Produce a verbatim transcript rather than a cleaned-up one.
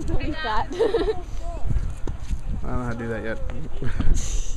Don't eat that. I don't know how to do that yet.